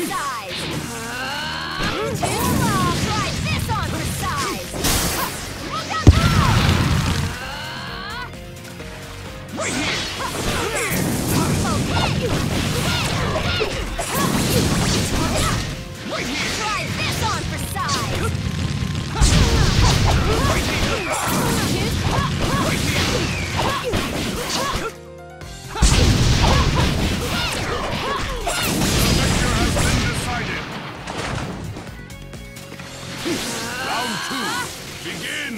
size! Too low! Try this on for size! Look out below! Right here! Right here! Try this on for size! Right here! Right here! Round 2, begin!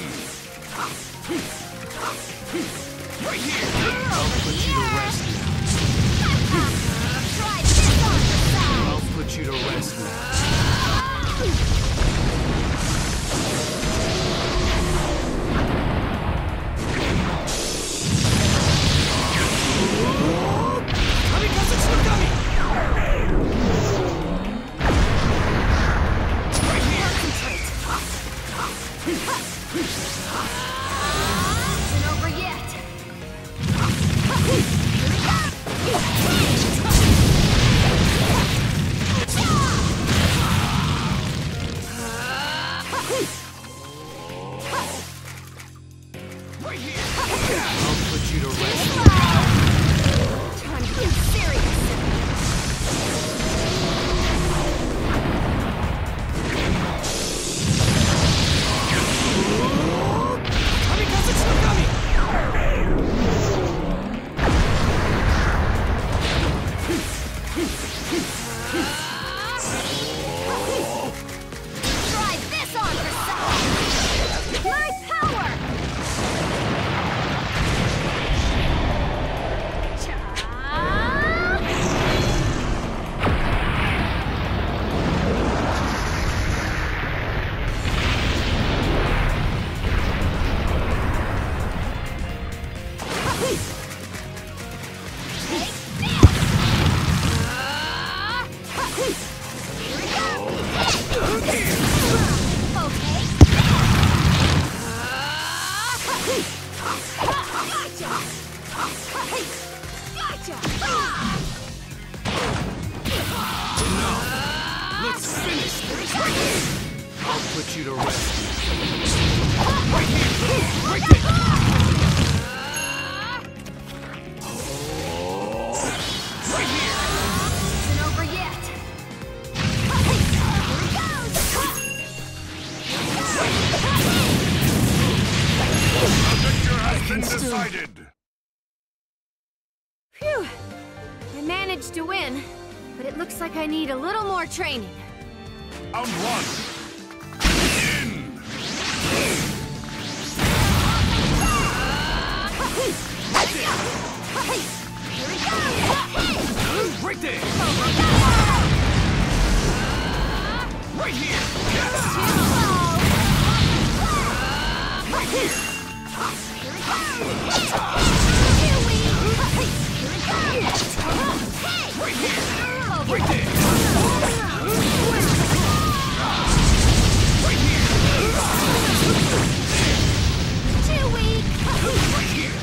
Right here! I'll put you to rest now. Try this on for size! I'll put you to rest now. Isn't over yet. Right here! I'll put you to rest. Time to get serious. Try this on for size. My power. Let's finish this! Right here! I'll put you to rest. Right here! Right there! Right here! Isn't over yet. Here it goes. The victor has been decided! Phew! I managed to win, but it looks like I need a little more training. Round 1. Begin! Here it goes. Right there! Right here! Yes! Right here! Here it goes. Too weak. Here it goes. Right here! Right there! Right here! Too weak. Right here!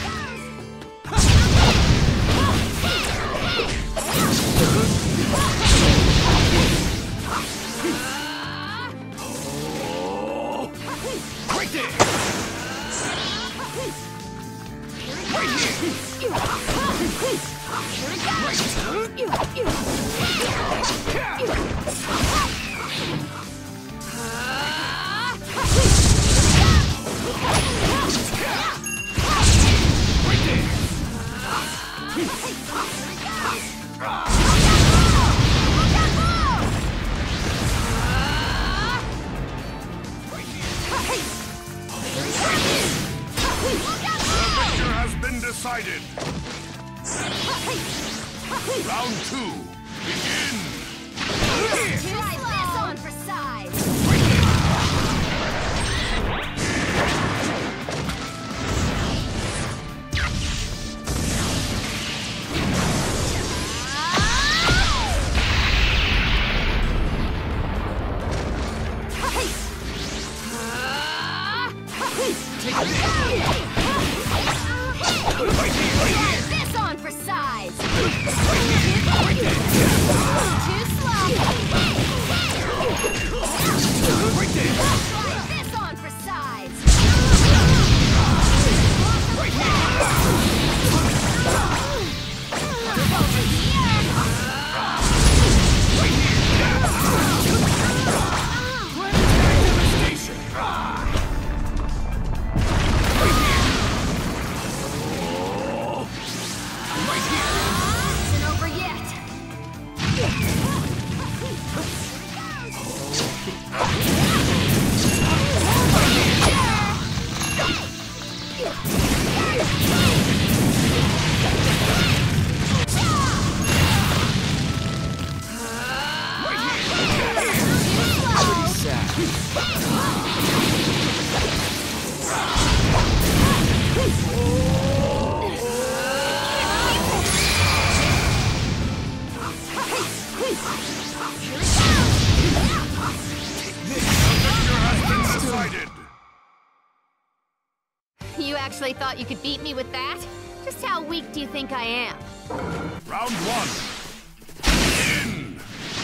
You actually thought you could beat me with that? Just how weak do you think I am? Round one. Begin!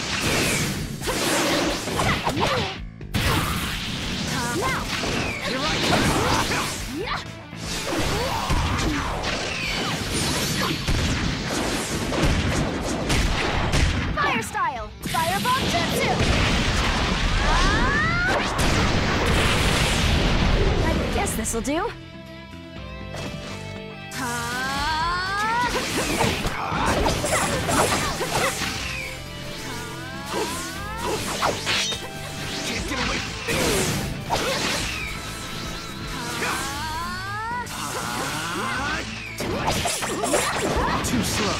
Now! Here I Fire style! Fireball jutsu! I guess this'll do. Can't get away. Too slow.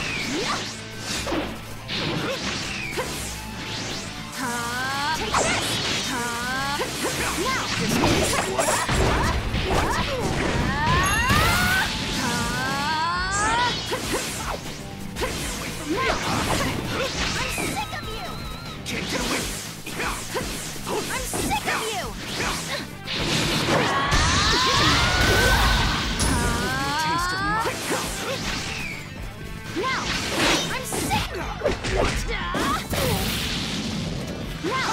Can't get away. I'm sick of you! Taste of my power. Now! I'm sick! Now!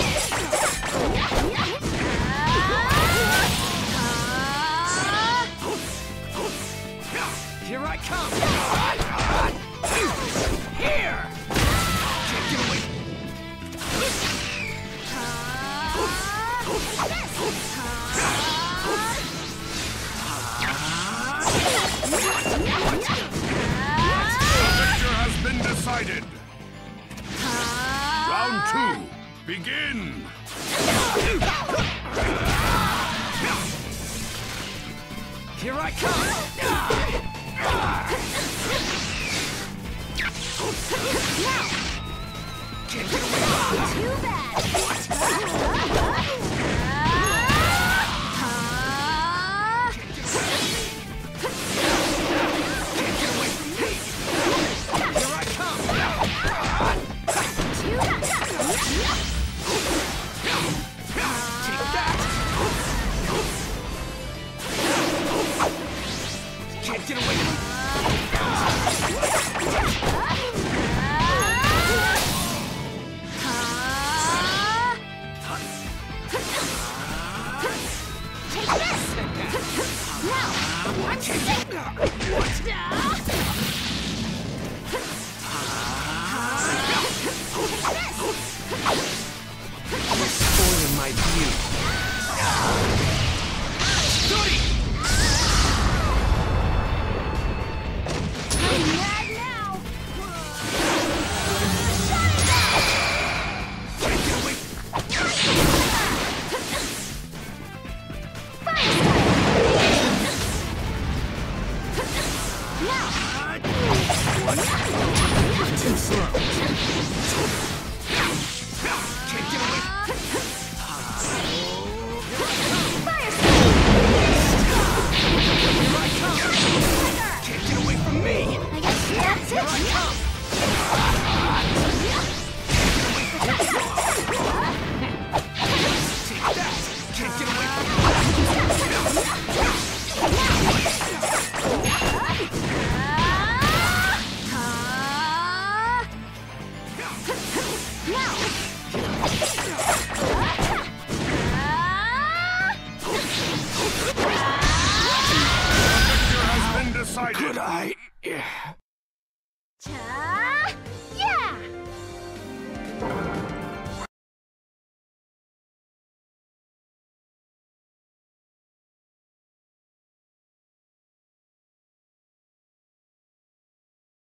Here I come! Here! Can't get away! The victor has been decided! Round two, begin! Here I come! Can't get away! Too bad! Can't get away from me! Here I come! Take that! Can't get away from me! You're spoiling my view. Tobi! I'm mad now! Can't get away! Too slow. Can't get away. Here I come. Can't get away from me. I guess that's Here I it! come. Take that. Can't get away from me. Decided. Could I